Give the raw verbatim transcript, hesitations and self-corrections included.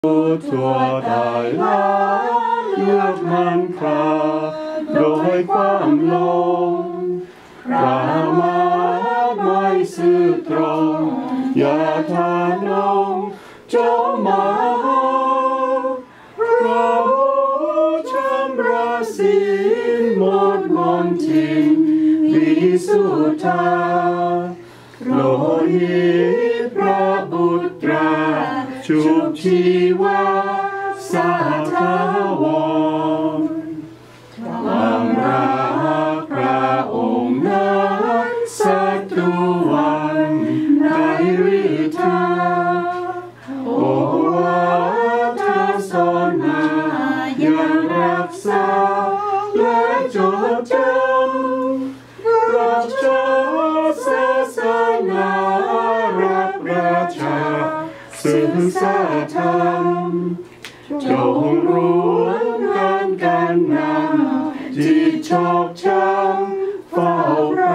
ทั่วได้แล้วเลือกมันคราโดยความลงพระมาไม่ซื่อตรงอย่าทานลงจงมาพระบุชำระศีลหมดมนทินวิสุทธาโลหิตพระบุตราชุบชีวาสาธาวรความรักพระองค์นั้นสัตวันในฤทธาโอวาทสอนมายังรักษาและจดจำรักษาศาสนารักราชาศึกษาธรรมจงรวมกันกันนำจิตชอบช้ำเฝ้า